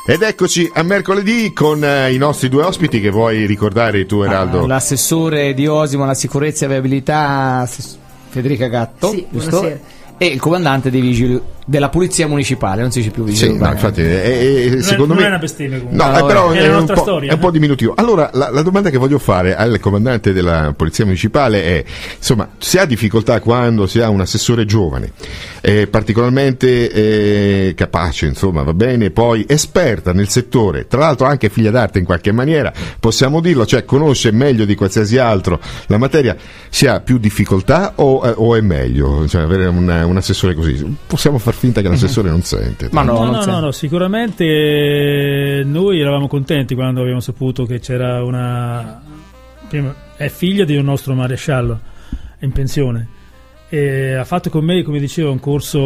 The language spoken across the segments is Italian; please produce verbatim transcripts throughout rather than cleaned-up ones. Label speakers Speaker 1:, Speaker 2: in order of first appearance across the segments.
Speaker 1: Ed eccoci a mercoledì con eh, i nostri due ospiti che vuoi ricordare tu, Eraldo.
Speaker 2: Ah, l'assessore di Osimo alla sicurezza e viabilità Federica Gatto,
Speaker 3: sì,
Speaker 2: giusto? E il comandante dei vigili della polizia municipale, non si dice più vigili
Speaker 1: sì, no, infatti è, è, secondo
Speaker 4: non
Speaker 1: me
Speaker 4: è una bestemmia comunque.
Speaker 1: no,
Speaker 4: no,
Speaker 1: è, però
Speaker 4: è,
Speaker 1: è,
Speaker 4: la
Speaker 1: un po',
Speaker 4: storia,
Speaker 1: è un po' diminutivo. Allora la, la domanda che voglio fare al comandante della polizia municipale è, insomma, si ha difficoltà quando si ha un assessore giovane, eh, particolarmente eh, capace, insomma, va bene, poi esperta nel settore, tra l'altro anche figlia d'arte in qualche maniera, possiamo dirlo, cioè conosce meglio di qualsiasi altro la materia, si ha più difficoltà o, eh, o è meglio, cioè, avere una, un assessore così? Possiamo far finta che l'assessore non sente?
Speaker 2: Ma no,
Speaker 4: no,
Speaker 2: non
Speaker 4: no,
Speaker 2: sente.
Speaker 4: no, no, sicuramente noi eravamo contenti quando abbiamo saputo che c'era una... prima, è figlia di un nostro maresciallo in pensione e ha fatto con me, come dicevo, un corso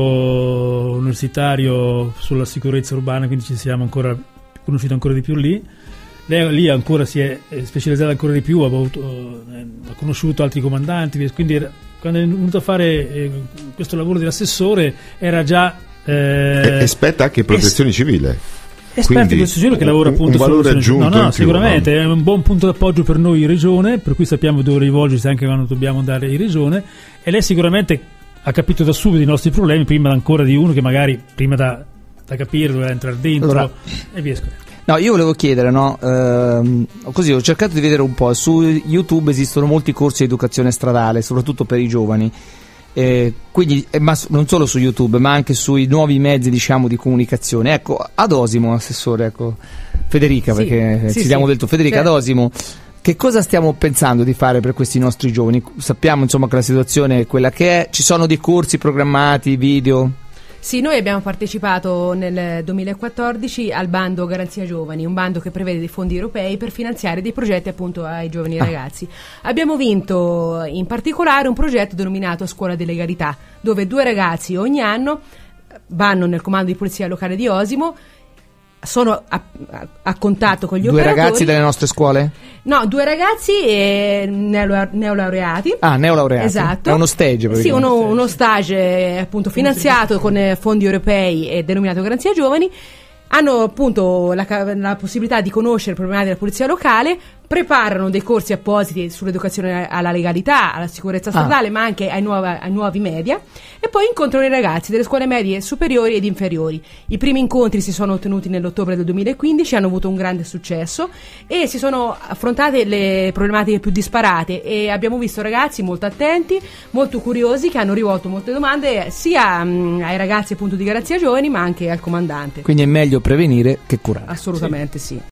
Speaker 4: universitario sulla sicurezza urbana, quindi ci siamo ancora conosciuti ancora di più lì. Lei lì ancora si è specializzata ancora di più, ha, avuto, ha conosciuto altri comandanti, quindi era, quando è venuto a fare eh, questo lavoro di assessore era già eh,
Speaker 1: esperta anche in protezione es- civile,
Speaker 4: esperta in protezione civile, che lavora appunto
Speaker 1: un valore aggiunto,
Speaker 4: no, no,
Speaker 1: più,
Speaker 4: sicuramente
Speaker 1: no?
Speaker 4: È un buon punto d'appoggio per noi in regione, per cui sappiamo dove rivolgersi anche quando dobbiamo andare in regione, e lei sicuramente ha capito da subito i nostri problemi, prima ancora di uno che magari prima da, da capire doveva entrare dentro, allora, e via scorrendo.
Speaker 2: No, io volevo chiedere, no, ehm, così ho cercato di vedere un po', su YouTube esistono molti corsi di educazione stradale, soprattutto per i giovani, eh, quindi, eh, ma non solo su YouTube, ma anche sui nuovi mezzi, diciamo, di comunicazione. Ecco, ad Osimo, assessore, ecco, Federica,
Speaker 3: sì,
Speaker 2: perché
Speaker 3: sì,
Speaker 2: ci diamo
Speaker 3: sì,
Speaker 2: detto, Federica, certo. Ad Osimo, che cosa stiamo pensando di fare per questi nostri giovani? Sappiamo, insomma, che la situazione è quella che è, ci sono dei corsi programmati, video...
Speaker 3: Sì, noi abbiamo partecipato nel duemilaquattordici al bando Garanzia Giovani, un bando che prevede dei fondi europei per finanziare dei progetti appunto ai giovani ah. ragazzi. Abbiamo vinto in particolare un progetto denominato Scuola di Legalità, dove due ragazzi ogni anno vanno nel comando di polizia locale di Osimo, sono a, a, a contatto con gli
Speaker 2: due
Speaker 3: operatori.
Speaker 2: Due ragazzi delle nostre scuole?
Speaker 3: No, due ragazzi e neolaureati.
Speaker 2: Ah, neolaureati.
Speaker 3: Esatto.
Speaker 2: È uno stage.
Speaker 3: Sì, uno, uno stage appunto finanziato con fondi europei e denominato Garanzia Giovani. Hanno appunto la, la possibilità di conoscere i problemi della polizia locale, preparano dei corsi appositi sull'educazione alla legalità, alla sicurezza stradale, ah. ma anche ai, nuova, ai nuovi media, e poi incontrano i ragazzi delle scuole medie superiori ed inferiori. I primi incontri si sono ottenuti nell'ottobre del duemilaquindici, hanno avuto un grande successo e si sono affrontate le problematiche più disparate, e abbiamo visto ragazzi molto attenti, molto curiosi, che hanno rivolto molte domande sia mh, ai ragazzi appunto di Garanzia Giovani, ma anche al comandante.
Speaker 2: Quindi è meglio prevenire che curare.
Speaker 3: Assolutamente sì.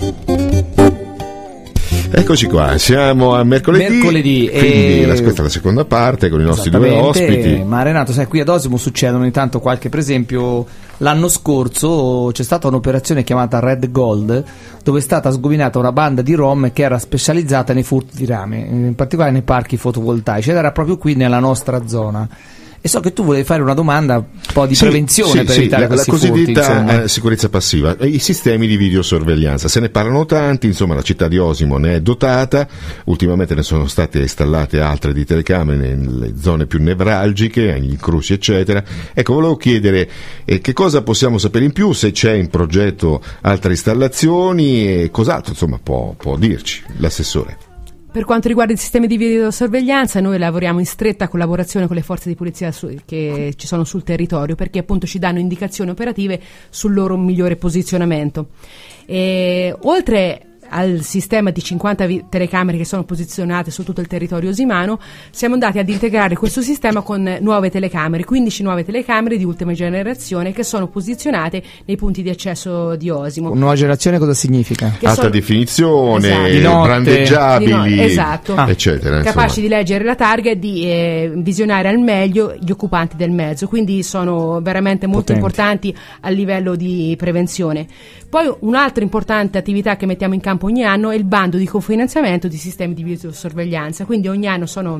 Speaker 1: Eccoci qua, siamo a mercoledì,
Speaker 2: mercoledì
Speaker 1: quindi
Speaker 2: e...
Speaker 1: la, questa è la seconda parte con i nostri due ospiti.
Speaker 2: Ma Renato, sai, qui ad Osimo succedono ogni tanto qualche, per esempio l'anno scorso c'è stata un'operazione chiamata Red Gold, dove è stata sgominata una banda di rom che era specializzata nei furti di rame, in particolare nei parchi fotovoltaici, ed era proprio qui nella nostra zona. E so che tu volevi fare una domanda un po' di sì, prevenzione
Speaker 1: sì,
Speaker 2: per
Speaker 1: sì,
Speaker 2: evitare
Speaker 1: la,
Speaker 2: questi
Speaker 1: la cosiddetta
Speaker 2: furti,
Speaker 1: eh, sicurezza passiva, i sistemi di videosorveglianza, se ne parlano tanti, insomma la città di Osimo ne è dotata, ultimamente ne sono state installate altre di telecamere nelle zone più nevralgiche, agli incroci eccetera. Ecco, volevo chiedere eh, che cosa possiamo sapere in più, se c'è in progetto altre installazioni e cos'altro, insomma, può, può dirci l'assessore.
Speaker 3: Per quanto riguarda i sistemi di videosorveglianza, noi lavoriamo in stretta collaborazione con le forze di polizia su, che ci sono sul territorio, perché appunto ci danno indicazioni operative sul loro migliore posizionamento. E, oltre al sistema di cinquanta vi- telecamere che sono posizionate su tutto il territorio osimano, siamo andati ad integrare questo sistema con nuove telecamere, quindici nuove telecamere di ultima generazione che sono posizionate nei punti di accesso di Osimo.
Speaker 2: Nuova generazione cosa significa?
Speaker 3: Che
Speaker 1: alta
Speaker 3: sono...
Speaker 1: definizione,
Speaker 3: esatto.
Speaker 1: brandeggiabili,
Speaker 3: no... esatto.
Speaker 1: ah. eccetera,
Speaker 3: capaci
Speaker 1: insomma.
Speaker 3: di leggere la targa e di eh, visionare al meglio gli occupanti del mezzo, quindi sono veramente molto
Speaker 2: potenti,
Speaker 3: importanti a livello di prevenzione. Poi un'altra importante attività che mettiamo in campo ogni anno è il bando di cofinanziamento di sistemi di videosorveglianza, quindi ogni anno sono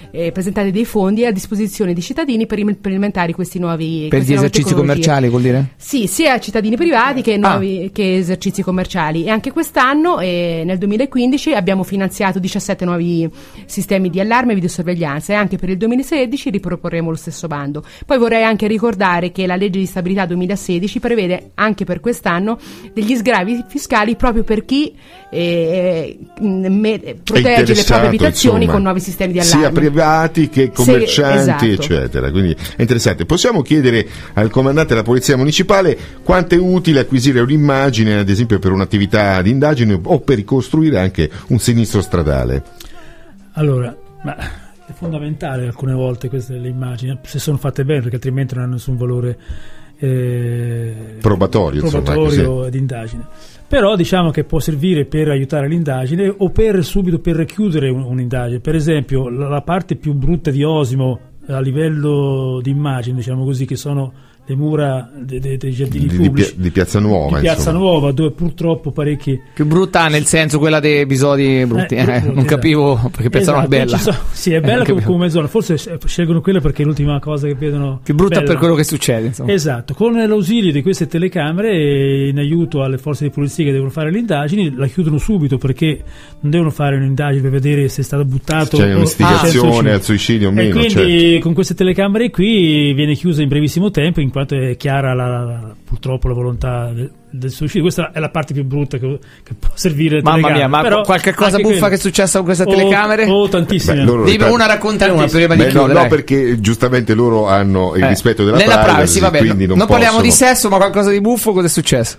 Speaker 3: eh, presentati dei fondi a disposizione di cittadini per implementare questi nuovi
Speaker 2: per gli esercizi commerciali, vuol dire?
Speaker 3: Sì, sia cittadini privati che, nuovi, ah. che esercizi commerciali. E anche quest'anno, eh, nel duemilaquindici, abbiamo finanziato diciassette nuovi sistemi di allarme e videosorveglianza, e anche per il duemilasedici riproporremo lo stesso bando. Poi vorrei anche ricordare che la legge di stabilità duemilasedici prevede anche per quest'anno degli sgravi fiscali proprio per chi eh, me, protegge le proprie abitazioni, insomma, con nuovi sistemi di allarme.
Speaker 1: Sia privati che commercianti,
Speaker 3: sì, esatto,
Speaker 1: eccetera. Quindi è interessante. Possiamo chiedere al comandante della Polizia Municipale quanto è utile acquisire un'immagine, ad esempio per un'attività di indagine o per ricostruire anche un sinistro stradale?
Speaker 4: Allora, ma è fondamentale alcune volte queste le immagini, se sono fatte bene, perché altrimenti non hanno nessun valore eh,
Speaker 1: probatorio,
Speaker 4: probatorio ed indagine. Però diciamo che può servire per aiutare l'indagine o per subito per chiudere un, un'indagine. Per esempio la, la parte più brutta di Osimo a livello di immagine, diciamo così, che sono le mura dei de, de giardini
Speaker 1: di,
Speaker 4: pubblici
Speaker 1: di, di Piazza Nuova,
Speaker 4: di Piazza
Speaker 1: insomma.
Speaker 4: Nuova, dove purtroppo parecchi
Speaker 2: più brutta nel senso quella dei episodi brutti, eh, eh, non capivo perché Piazza Nuova
Speaker 4: esatto,
Speaker 2: è bella,
Speaker 4: so, sì, è bella eh, come, come zona, forse scelgono quella perché è l'ultima cosa che vedono
Speaker 2: più brutta
Speaker 4: bella.
Speaker 2: Per quello che succede, insomma.
Speaker 4: Esatto, con l'ausilio di queste telecamere in aiuto alle forze di polizia che devono fare le indagini, la chiudono subito, perché non devono fare un'indagine per vedere se è stato buttato,
Speaker 1: c'è un'istigazione al suicidio o meno,
Speaker 4: e quindi
Speaker 1: certo.
Speaker 4: Con queste telecamere qui viene chiusa in brevissimo tempo, in quanto è chiara la, la, purtroppo la volontà del, del suicidio. Questa è la parte più brutta che, che può servire.
Speaker 2: Mamma mia, ma
Speaker 4: però
Speaker 2: qualche cosa buffa quello che è successa con queste telecamere?
Speaker 4: Oh, oh tantissime.
Speaker 1: Beh,
Speaker 2: Devi una raccontare una prima di
Speaker 1: Beh,
Speaker 2: chiudere.
Speaker 1: No, no, perché giustamente loro hanno il
Speaker 2: eh,
Speaker 1: rispetto della
Speaker 2: nella
Speaker 1: privacy,
Speaker 2: privacy, vabbè,
Speaker 1: quindi non,
Speaker 2: non parliamo
Speaker 1: possono.
Speaker 2: di sesso, ma qualcosa di buffo, cosa è successo?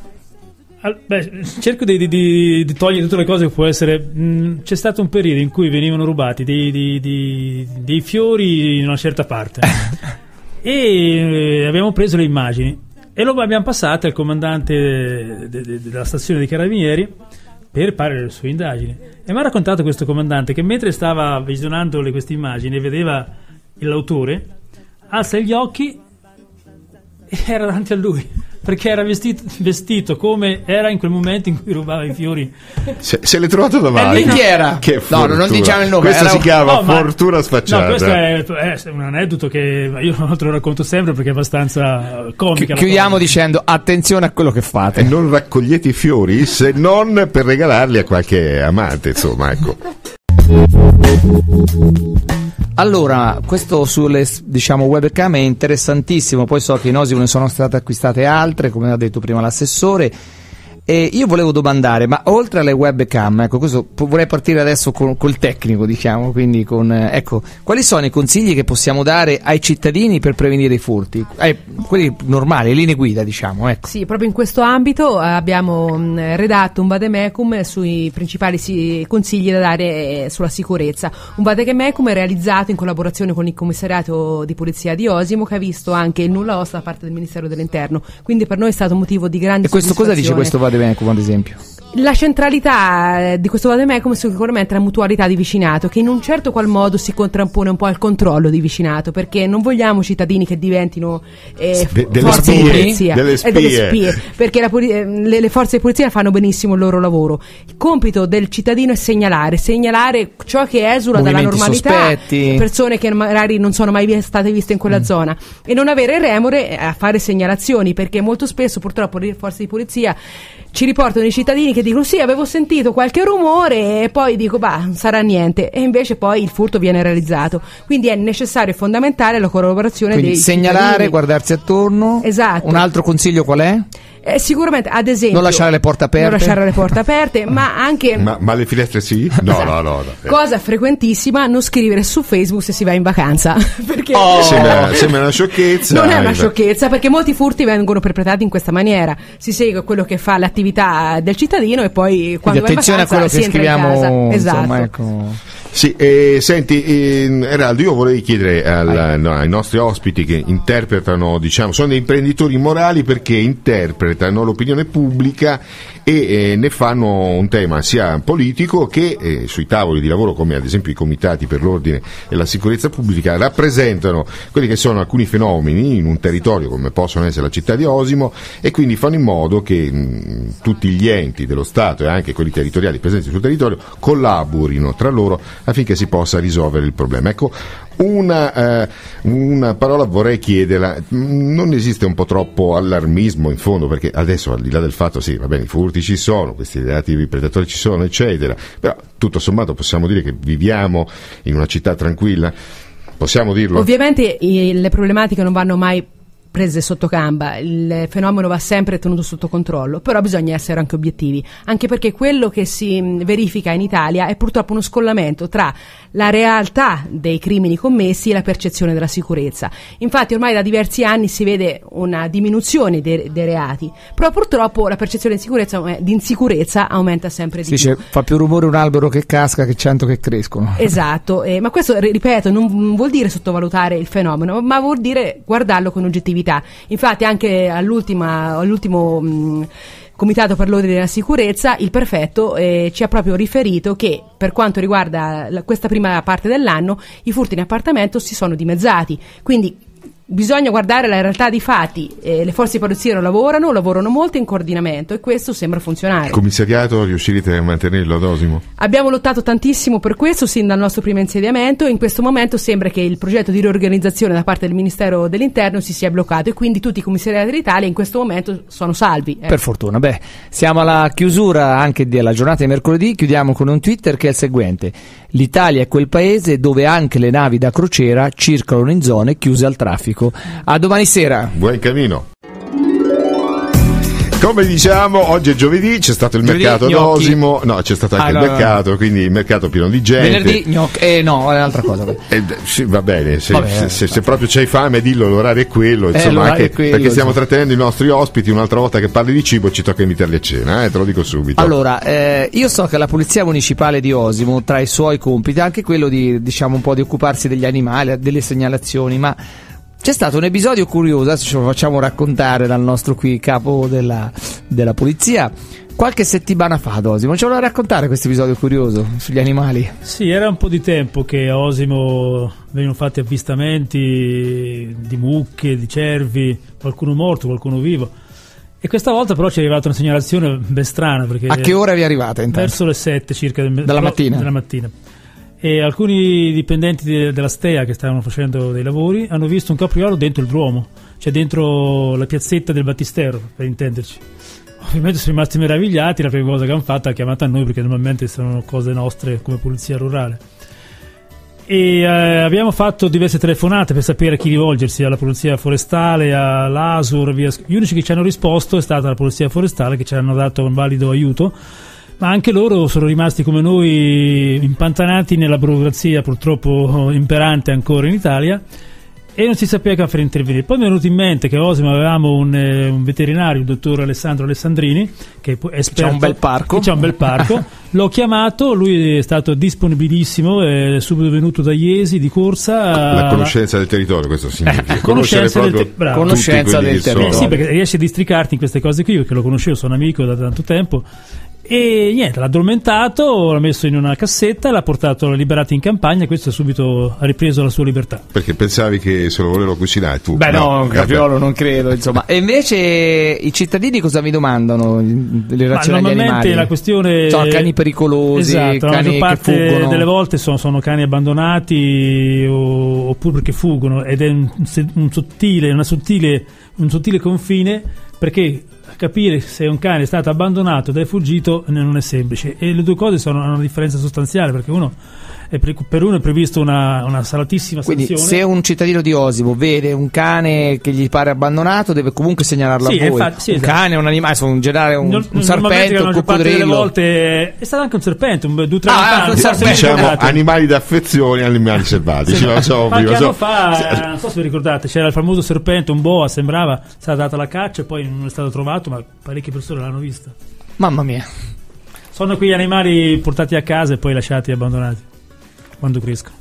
Speaker 4: Beh, cerco di, di, di, di togliere tutte le cose che può essere. Mh, c'è stato un periodo in cui venivano rubati dei, dei, dei, dei fiori in una certa parte e eh, abbiamo preso le immagini e lo abbiamo passate al comandante de, de, della stazione dei Carabinieri per fare le sue indagini, e mi ha raccontato questo comandante che mentre stava visionando le, queste immagini e vedeva l'autore, alza gli occhi e era davanti a lui, perché era vestito, vestito come era in quel momento in cui rubava i fiori.
Speaker 1: Se, se l'è trovato davanti.
Speaker 2: E chi era?
Speaker 1: Che
Speaker 2: no, non diciamo il nome.
Speaker 1: Questo
Speaker 2: era
Speaker 1: si
Speaker 2: un...
Speaker 1: chiama
Speaker 4: no,
Speaker 1: fortuna
Speaker 4: ma...
Speaker 1: sfacciata.
Speaker 4: No, questo è, è un aneddoto che io non te lo racconto sempre perché è abbastanza comica.
Speaker 2: Chi, chiudiamo dicendo attenzione a quello che fate.
Speaker 1: E non raccogliete i fiori se non per regalarli a qualche amante, insomma, ecco.
Speaker 2: Allora, questo sulle, diciamo, webcam è interessantissimo, poi so che in Osimo ne sono state acquistate altre, come ha detto prima l'assessore, e io volevo domandare, ma oltre alle webcam, ecco, questo vorrei partire adesso con, col tecnico, diciamo, quindi con, ecco, quali sono i consigli che possiamo dare ai cittadini per prevenire i furti? Eh, quelli normali, le linee guida, diciamo, ecco.
Speaker 3: Sì, proprio in questo ambito abbiamo mh, redatto un vademecum sui principali si, consigli da dare eh, sulla sicurezza. Un vademecum realizzato in collaborazione con il commissariato di polizia di Osimo, che ha visto anche il nulla osta da parte del Ministero dell'Interno, quindi per noi è stato un motivo di grande
Speaker 2: soddisfazione. E questo cosa dice questo vademecum? Ad esempio,
Speaker 3: la centralità di questo vademecum è sicuramente la mutualità di vicinato, che in un certo qual modo si contrappone un po' al controllo di vicinato, perché non vogliamo cittadini che diventino eh,
Speaker 1: De- delle
Speaker 3: forze
Speaker 1: spie,
Speaker 3: di polizia
Speaker 1: delle
Speaker 3: e
Speaker 1: spie.
Speaker 3: delle spie, perché la, le, le forze di polizia fanno benissimo il loro lavoro. Il compito del cittadino è segnalare segnalare ciò che esula dalla normalità,
Speaker 2: sospetti,
Speaker 3: persone che magari non sono mai state viste in quella mm. zona, e non avere remore a fare segnalazioni, perché molto spesso purtroppo le forze di polizia ci riportano i cittadini che dicono sì, avevo sentito qualche rumore, e poi dico bah, non sarà niente, e invece poi il furto viene realizzato. Quindi è necessario e fondamentale la collaborazione
Speaker 2: quindi
Speaker 3: dei
Speaker 2: segnalare,
Speaker 3: cittadini.
Speaker 2: guardarsi attorno.
Speaker 3: Esatto.
Speaker 2: Un altro consiglio qual è?
Speaker 3: Eh, sicuramente, ad esempio,
Speaker 2: non lasciare le porte aperte,
Speaker 3: non lasciare le porte aperte, ma anche
Speaker 1: ma, ma le finestre sì? No,
Speaker 3: esatto.
Speaker 1: no, no, no.
Speaker 3: Cosa frequentissima, non scrivere su Facebook se si va in vacanza, perché
Speaker 2: oh.
Speaker 1: sembra, sembra una sciocchezza.
Speaker 3: Non è una sciocchezza, perché molti furti vengono perpetrati in questa maniera: si segue quello che fa l'attività del cittadino e poi quando
Speaker 2: quindi
Speaker 3: va in vacanza
Speaker 2: attenzione a quello
Speaker 3: si
Speaker 2: che
Speaker 3: entra
Speaker 2: scriviamo,
Speaker 3: in casa. Esatto.
Speaker 2: Insomma, ecco.
Speaker 1: Sì, eh, senti, eh, Eraldo, io vorrei chiedere al, no, ai nostri ospiti che interpretano, diciamo, sono dei imprenditori morali perché interpretano l'opinione pubblica e eh, ne fanno un tema sia politico che eh, sui tavoli di lavoro, come ad esempio i comitati per l'ordine e la sicurezza pubblica, rappresentano quelli che sono alcuni fenomeni in un territorio come possono essere la città di Osimo, e quindi fanno in modo che mh, tutti gli enti dello Stato e anche quelli territoriali presenti sul territorio collaborino tra loro affinché si possa risolvere il problema. Ecco, una, eh, una parola vorrei chiederla. Non esiste un po' troppo allarmismo in fondo, perché adesso, al di là del fatto, sì, va bene, i furti ci sono, questi reati predatori ci sono, eccetera, però tutto sommato possiamo dire che viviamo in una città tranquilla? Possiamo dirlo?
Speaker 3: Ovviamente i, le problematiche non vanno mai prese sotto gamba, il fenomeno va sempre tenuto sotto controllo, però bisogna essere anche obiettivi, anche perché quello che si verifica in Italia è purtroppo uno scollamento tra la realtà dei crimini commessi e la percezione della sicurezza. Infatti ormai da diversi anni si vede una diminuzione dei, dei reati, però purtroppo la percezione di sicurezza, di insicurezza aumenta sempre di
Speaker 2: si
Speaker 3: più.
Speaker 2: Dice, fa più rumore un albero che casca che cento che crescono.
Speaker 3: Esatto, eh, ma questo, ripeto, non vuol dire sottovalutare il fenomeno, ma vuol dire guardarlo con oggettività. Infatti anche all'ultima, all'ultimo mh, Comitato per l'Ordine e la Sicurezza, il prefetto eh, ci ha proprio riferito che per quanto riguarda la, questa prima parte dell'anno i furti in appartamento si sono dimezzati, quindi bisogna guardare la realtà dei fatti. Eh, le forze di polizia lavorano, lavorano molto in coordinamento e questo sembra funzionare.
Speaker 1: Il commissariato riuscirete a mantenerlo ad Osimo?
Speaker 3: Abbiamo lottato tantissimo per questo sin dal nostro primo insediamento e in questo momento sembra che il progetto di riorganizzazione da parte del Ministero dell'Interno si sia bloccato e quindi tutti i commissariati d'Italia in questo momento sono salvi. Eh.
Speaker 2: Per fortuna. Beh, siamo alla chiusura anche della giornata di mercoledì, chiudiamo con un Twitter che è il seguente: l'Italia è quel paese dove anche le navi da crociera circolano in zone chiuse al traffico. A domani sera.
Speaker 1: Buon cammino. Come diciamo, oggi è giovedì, c'è stato il giovedì, mercato d'Osimo, no, c'è stato anche ah, il no, mercato, no. Quindi il mercato pieno di gente.
Speaker 2: Venerdì, gnocchi, eh no, è un'altra cosa.
Speaker 1: Eh, sì, va bene, se,
Speaker 2: va bene,
Speaker 1: se, se proprio c'hai fame dillo, l'orario è quello, insomma,
Speaker 2: eh, l'orario
Speaker 1: anche
Speaker 2: è quello,
Speaker 1: perché stiamo
Speaker 2: insomma.
Speaker 1: trattenendo i nostri ospiti, un'altra volta che parli di cibo ci tocca invitarli a cena, eh, te lo dico subito.
Speaker 2: Allora, eh, io so che la Polizia Municipale di Osimo, tra i suoi compiti, ha anche quello di, diciamo, un po' di occuparsi degli animali, delle segnalazioni, ma c'è stato un episodio curioso, adesso ce lo facciamo raccontare dal nostro qui capo della, della polizia. Qualche settimana fa ad Osimo, ce lo vuoi raccontare questo episodio curioso sugli animali?
Speaker 4: Sì, era un po' di tempo che a Osimo venivano fatti avvistamenti di mucche, di cervi, qualcuno morto, qualcuno vivo. E questa volta però ci è arrivata una segnalazione ben strana. Perché
Speaker 2: a che ora vi è arrivata intanto?
Speaker 4: Verso le sette circa del,
Speaker 2: della mattina.
Speaker 4: Della mattina. E alcuni dipendenti de- della Stea che stavano facendo dei lavori hanno visto un capriolo dentro il Duomo, cioè dentro la piazzetta del Battistero, per intenderci. Ovviamente sono rimasti meravigliati, la prima cosa che hanno fatto è chiamata a noi, perché normalmente sono cose nostre come polizia rurale. E eh, abbiamo fatto diverse telefonate per sapere a chi rivolgersi, alla polizia forestale, all'Asur, via. Gli unici che ci hanno risposto è stata la polizia forestale, che ci hanno dato un valido aiuto, ma anche loro sono rimasti come noi impantanati nella burocrazia purtroppo imperante ancora in Italia e non si sapeva che fare intervenire. Poi mi è venuto in mente che a Osimo avevamo un, eh, un veterinario, il dottor Alessandro Alessandrini, che è esperto,
Speaker 2: c'è un bel parco,
Speaker 4: c'è un bel parco. L'ho chiamato, lui è stato disponibilissimo, è subito venuto da Iesi di corsa.
Speaker 1: La conoscenza del territorio, questo significa
Speaker 4: eh, conoscenza del, te-
Speaker 2: conoscenza del territorio.
Speaker 4: Eh, sì, perché riesci a districarti in queste cose qui, perché lo conoscevo, sono amico da tanto tempo. E niente, l'ha addormentato, l'ha messo in una cassetta, l'ha portato, l'ha liberato in campagna e questo subito ha ripreso la sua libertà.
Speaker 1: Perché pensavi che se lo volevo cucinare tu?
Speaker 2: Beh no, un capriolo non credo, insomma. E invece i cittadini cosa vi domandano in relazione agli animali?
Speaker 4: Normalmente la questione
Speaker 2: sono cani pericolosi,
Speaker 4: esatto,
Speaker 2: cani
Speaker 4: la maggior parte
Speaker 2: che fuggono.
Speaker 4: delle volte sono, sono cani abbandonati o, oppure perché fuggono, ed è un, un sottile, una sottile, un sottile confine, perché capire se un cane è stato abbandonato ed è fuggito non è semplice, e le due cose sono una differenza sostanziale, perché uno è pre- per uno è previsto una, una salatissima
Speaker 2: quindi
Speaker 4: sanzione.
Speaker 2: Se un cittadino di Osimo vede un cane che gli pare abbandonato deve comunque segnalarlo
Speaker 4: sì,
Speaker 2: a voi.
Speaker 4: Infatti, sì,
Speaker 2: un
Speaker 4: esatto.
Speaker 2: cane, un animale, un generale, un,
Speaker 4: non,
Speaker 2: un serpente, un coccodrillo.
Speaker 4: Delle volte è stato anche un serpente, un due tre
Speaker 2: ah,
Speaker 4: anni
Speaker 2: fa,
Speaker 1: diciamo animali d'affezione, animali selvatici.
Speaker 4: Sì,
Speaker 1: lo so,
Speaker 4: qualche
Speaker 1: prima,
Speaker 4: anno
Speaker 1: so.
Speaker 4: fa, non so se vi ricordate, c'era il famoso serpente, un boa, sembrava, è stata data la caccia e poi non è stato trovato, ma parecchie persone l'hanno vista.
Speaker 2: Mamma mia.
Speaker 4: Sono quegli animali portati a casa e poi lasciati abbandonati quando crescono.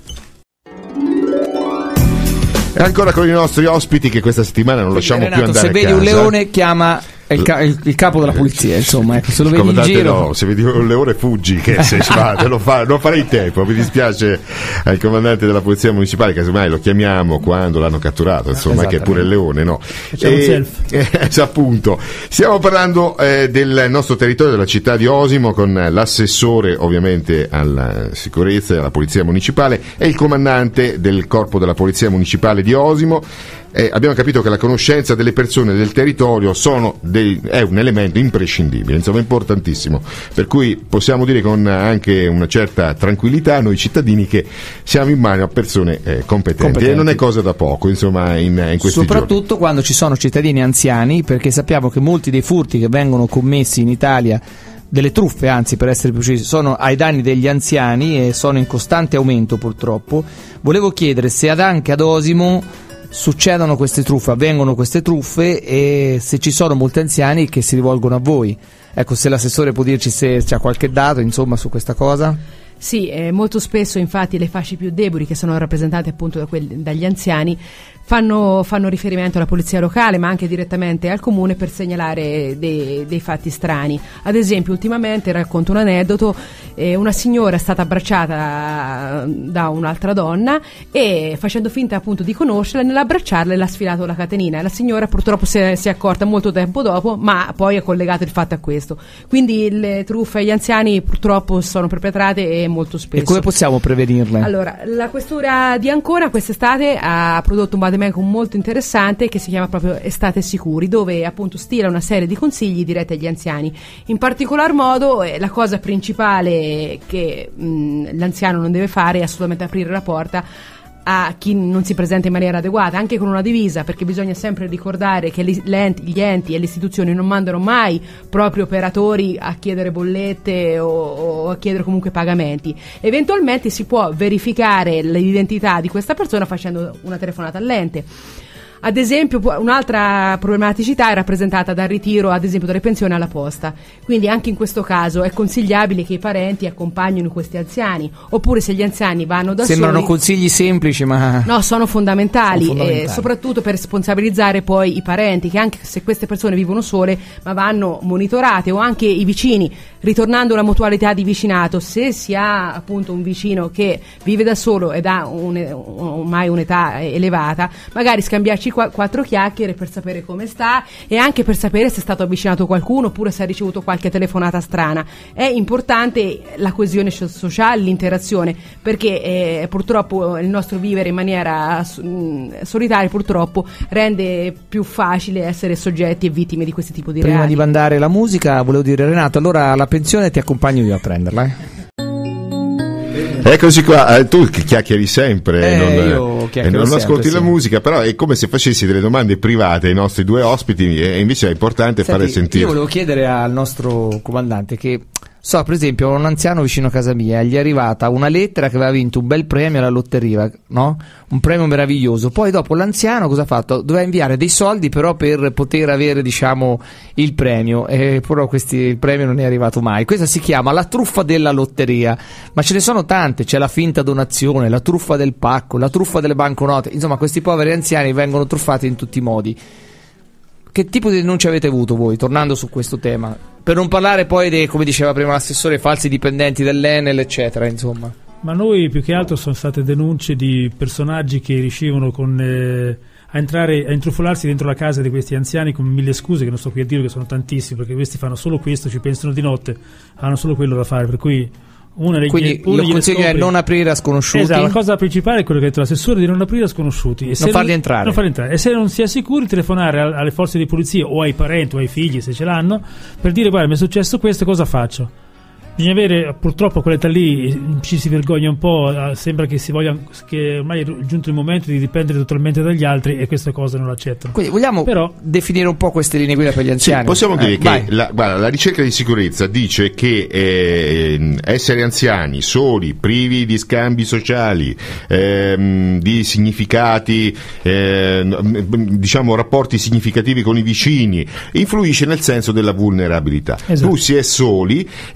Speaker 1: E ancora con i nostri ospiti che questa settimana non lasciamo
Speaker 2: Renato,
Speaker 1: più andare
Speaker 2: se vedi
Speaker 1: a casa.
Speaker 2: un leone chiama è il, ca- il, il capo della polizia, insomma, ecco, se lo vedi in giro.
Speaker 1: No, se vedi un leone fuggi, che se fate, lo fa, non farei tempo, mi dispiace al comandante della polizia municipale, casomai lo chiamiamo quando l'hanno catturato, insomma, che è pure il leone, no? E, eh, appunto, stiamo parlando eh, del nostro territorio, della città di Osimo, con l'assessore ovviamente alla sicurezza e alla polizia municipale e il comandante del corpo della polizia municipale di Osimo. Eh, abbiamo capito che la conoscenza delle persone del territorio sono dei, è un elemento imprescindibile, insomma importantissimo, per cui possiamo dire con anche una certa tranquillità noi cittadini che siamo in mano a persone eh, competenti. competenti e non è cosa da poco, insomma, in, in questi
Speaker 2: soprattutto
Speaker 1: giorni.
Speaker 2: Quando ci sono cittadini anziani, perché sappiamo che molti dei furti che vengono commessi in Italia, delle truffe anzi per essere più precisi, sono ai danni degli anziani e sono in costante aumento purtroppo. Volevo chiedere se ad anche ad Osimo succedono queste truffe, avvengono queste truffe e se ci sono molti anziani che si rivolgono a voi. Ecco, se l'assessore può dirci se c'ha qualche dato, insomma, su questa cosa.
Speaker 3: Sì, eh, molto spesso infatti le fasce più deboli, che sono rappresentate appunto da quelli, dagli anziani, fanno, fanno riferimento alla polizia locale, ma anche direttamente al comune per segnalare dei, dei fatti strani. Ad esempio, ultimamente, racconto un aneddoto, eh, una signora è stata abbracciata da un'altra donna e, facendo finta appunto di conoscerla, nell'abbracciarla le ha sfilato la catenina. La signora purtroppo si è, si è accorta molto tempo dopo, ma poi ha collegato il fatto a questo. Quindi le truffe agli anziani purtroppo sono perpetrate e molto spesso.
Speaker 2: E come possiamo prevenirle?
Speaker 3: Allora, la questura di Ancona quest'estate ha prodotto un vademecum molto interessante che si chiama proprio Estate Sicuri, dove appunto stila una serie di consigli diretti agli anziani. In particolar modo eh, la cosa principale che mh, l'anziano non deve fare è assolutamente aprire la porta a chi non si presenta in maniera adeguata, anche con una divisa, perché bisogna sempre ricordare che gli enti e le istituzioni non mandano mai propri operatori a chiedere bollette o, o a chiedere comunque pagamenti. Eventualmente si può verificare l'identità di questa persona facendo una telefonata all'ente. Ad esempio, un'altra problematicità è rappresentata dal ritiro, ad esempio, delle pensioni alla posta. Quindi anche in questo caso è consigliabile che i parenti accompagnino questi anziani, oppure se gli anziani vanno da
Speaker 2: Sembrano
Speaker 3: soli...
Speaker 2: consigli semplici, ma...
Speaker 3: No, sono fondamentali,
Speaker 2: sono fondamentali.
Speaker 3: Eh, soprattutto per responsabilizzare poi i parenti, che anche se queste persone vivono sole, ma vanno monitorate, o anche i vicini, ritornando alla mutualità di vicinato. Se si ha appunto un vicino che vive da solo ed ha un, ormai un'età elevata, magari scambiarci quattro chiacchiere per sapere come sta e anche per sapere se è stato avvicinato qualcuno oppure se ha ricevuto qualche telefonata strana. È importante la coesione sociale, l'interazione, perché eh, purtroppo il nostro vivere in maniera mh, solitaria purtroppo rende più facile essere soggetti e vittime di questi tipi di reati.
Speaker 2: Prima di mandare la musica volevo dire, Renato, allora la pensione ti accompagno io a prenderla, eh?
Speaker 1: Eccoci qua, eh, tu chiacchieri sempre
Speaker 2: eh,
Speaker 1: non,
Speaker 2: io
Speaker 1: e non
Speaker 2: sempre,
Speaker 1: ascolti
Speaker 2: sì.
Speaker 1: la musica, però è come se facessi delle domande private ai nostri due ospiti e invece è importante
Speaker 2: Senti,
Speaker 1: fare sentire.
Speaker 2: Io volevo chiedere al nostro comandante che so, per esempio, un anziano vicino a casa mia gli è arrivata una lettera che aveva vinto un bel premio alla lotteria, no? Un premio meraviglioso. Poi dopo l'anziano cosa ha fatto? Doveva inviare dei soldi però per poter avere, diciamo, il premio, e però questi, il premio non è arrivato mai. Questa si chiama la truffa della lotteria, ma ce ne sono tante, c'è la finta donazione, la truffa del pacco, la truffa delle banconote. Insomma, questi poveri anziani vengono truffati in tutti i modi. Che tipo di denunce avete avuto voi, tornando su questo tema? Per non parlare poi dei, come diceva prima l'assessore, falsi dipendenti dell'Enel, eccetera, insomma.
Speaker 4: Ma noi più che altro sono state denunce di personaggi che riuscivano con, eh, a entrare, a intrufolarsi dentro la casa di questi anziani con mille scuse, che non sto qui a dire che sono tantissimi, perché questi fanno solo questo, ci pensano di notte, hanno solo quello da fare, per cui... Una degli,
Speaker 2: Quindi
Speaker 4: una
Speaker 2: il consiglio
Speaker 4: scopri...
Speaker 2: è non aprire a sconosciuti.
Speaker 4: Esatto, la cosa principale è quello che ha detto l'assessore, di non aprire a sconosciuti e
Speaker 2: non farli
Speaker 4: non,
Speaker 2: entrare.
Speaker 4: non farli entrare e se non si è sicuri telefonare alle forze di polizia o ai parenti o ai figli se ce l'hanno per dire guarda mi è successo questo, cosa faccio? Bisogna avere, purtroppo a quell'età lì ci si vergogna un po', sembra che si voglia, che ormai è giunto il momento di dipendere totalmente dagli altri e queste cose non l'accettano.
Speaker 2: Quindi vogliamo Però, definire un po' queste linee guida per gli anziani?
Speaker 1: Sì, possiamo dire
Speaker 2: eh,
Speaker 1: che la, guarda, la ricerca di sicurezza dice che eh, essere anziani, soli, privi di scambi sociali, ehm, di significati, eh, diciamo rapporti significativi con i vicini, influisce nel senso della vulnerabilità.
Speaker 4: Esatto.
Speaker 1: Tu si è soli, eh,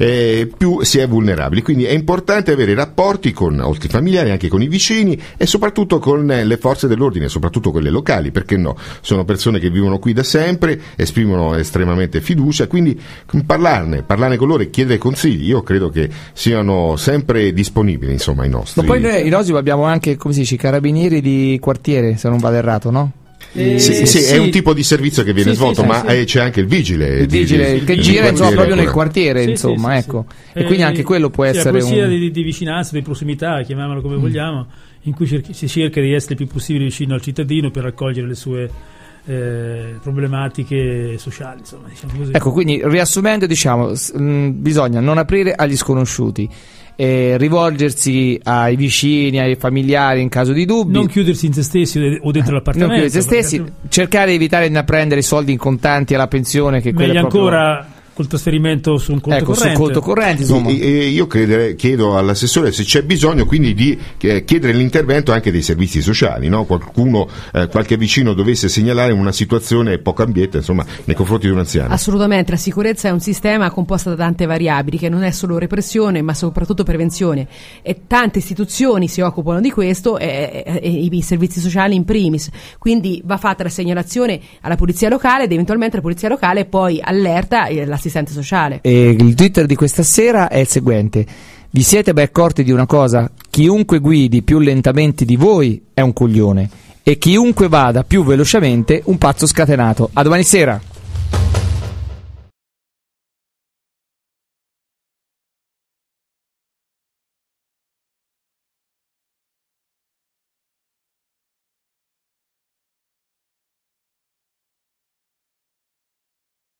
Speaker 1: più si è vulnerabili. Quindi è importante avere rapporti con oltre i familiari, anche con i vicini e soprattutto con le forze dell'ordine, soprattutto quelle locali, perché no? Sono persone che vivono qui da sempre, esprimono estremamente fiducia, quindi parlarne, parlarne con loro e chiedere consigli, io credo che siano sempre disponibili, insomma, i nostri.
Speaker 2: Ma poi noi in Osimo abbiamo anche, come si dice, i carabinieri di quartiere, se non vado errato, no?
Speaker 1: Eh, sì, sì, sì, è un tipo di servizio che viene
Speaker 2: sì,
Speaker 1: svolto,
Speaker 2: sì,
Speaker 1: ma
Speaker 2: sì.
Speaker 1: c'è anche il vigile,
Speaker 2: il vigile
Speaker 1: di, di,
Speaker 2: che
Speaker 1: di
Speaker 2: gira insomma, proprio nel
Speaker 1: ancora.
Speaker 2: quartiere,
Speaker 4: Sì,
Speaker 2: insomma,
Speaker 4: sì,
Speaker 2: ecco.
Speaker 4: sì.
Speaker 2: E quindi anche quello può
Speaker 4: sì,
Speaker 2: essere
Speaker 4: la polizia
Speaker 2: un
Speaker 4: di, di vicinanza, di prossimità, chiamiamolo come mm. vogliamo, in cui cerchi, si cerca di essere il più possibile vicino al cittadino per raccogliere le sue eh, problematiche sociali, insomma, diciamo così.
Speaker 2: Ecco, quindi riassumendo, diciamo, mh, bisogna non aprire agli sconosciuti. Eh, rivolgersi ai vicini, ai familiari in caso di dubbi,
Speaker 4: non chiudersi in se stessi o dentro l'appartamento,
Speaker 2: non chiudersi se stessi, cercare di evitare di prendere soldi in contanti alla pensione, che
Speaker 4: meglio
Speaker 2: proprio...
Speaker 4: ancora col trasferimento su un conto
Speaker 2: ecco,
Speaker 4: corrente.
Speaker 2: Sul conto corrente insomma.
Speaker 1: Io credere, chiedo all'assessore se c'è bisogno quindi di eh, chiedere l'intervento anche dei servizi sociali, no? Qualcuno, eh, qualche vicino dovesse segnalare una situazione poco ambiente, insomma, nei confronti di un anziano.
Speaker 3: Assolutamente, la sicurezza è un sistema composto da tante variabili, che non è solo repressione ma soprattutto prevenzione, e tante istituzioni si occupano di questo e, e, e i servizi sociali in primis, quindi va fatta la segnalazione alla polizia locale ed eventualmente la polizia locale poi allerta l'assistente sociale.
Speaker 2: E il Twitter di questa sera è il seguente: vi siete ben accorti di una cosa? Chiunque guidi più lentamente di voi è un coglione e chiunque vada più velocemente un pazzo scatenato. A domani sera.